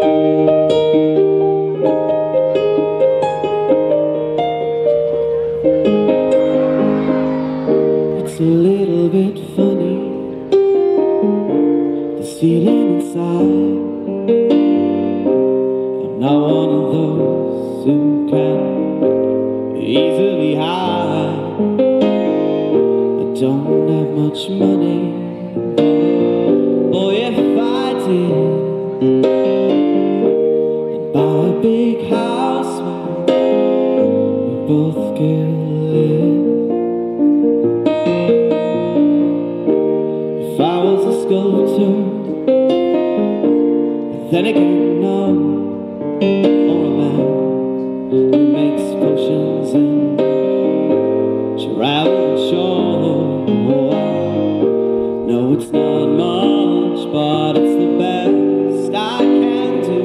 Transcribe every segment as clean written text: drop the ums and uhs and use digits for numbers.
It's a little bit funny, this feeling inside. I'm not one of those who can easily hide. I don't have much money, boy, if I did, I'd buy a big house where we both could live. If I was a sculptor, then again, no, or a man who makes potions and travel shore. No, it's not much, but it's the best I can do.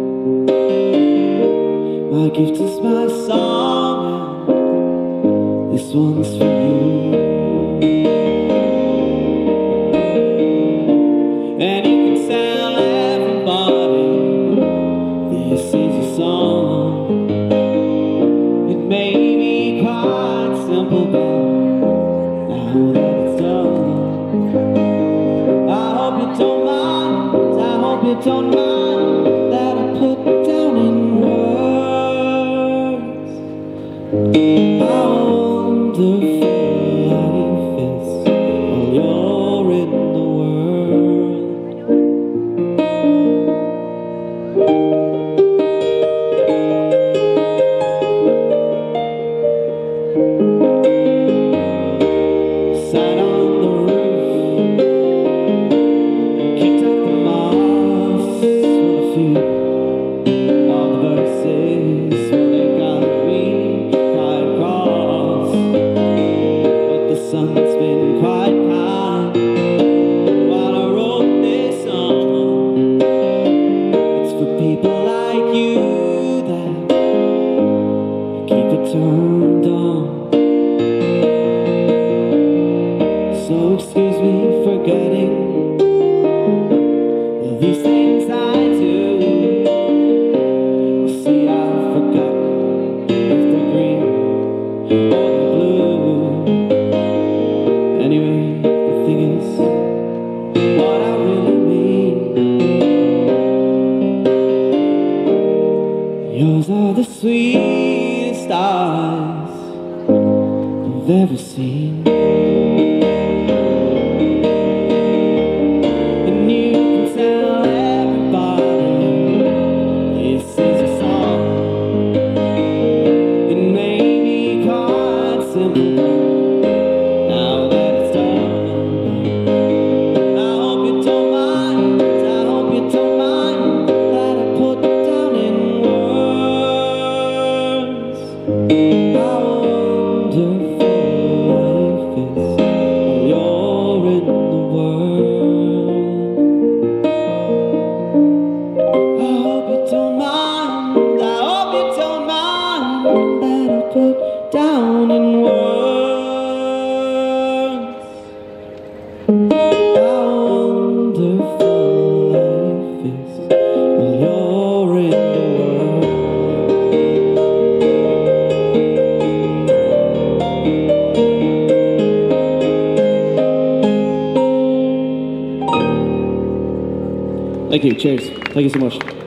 My gift is my song, and this one's for you. And you can tell everybody this is a song. It may be quite simple, but now that it's done, I hope you don't mind, I hope you don't mind that I put down in words how wonderful life is while you're in the world. Sat on the roof, kicked up the moss, what a few of the verses, well, they got me quite cross, but the sun's been quite kind while I wrote this song. It's for people like you that keep it turned on. So excuse me for getting these things I do. You see, I've forgotten if they're green or the blue. Anyway, the thing is, what I really mean, yours are the sweetest eyes I've ever seen. And you can tell everybody this is a song. It may be quite simple, but now that it's done, I hope you don't mind, I hope you don't mind that I put down in words how wonderful life is while you're in the world. I hope you don't mind, I hope you don't mind that I put down in words how wonderful life is while you're in the world. Thank you, cheers. Thank you so much.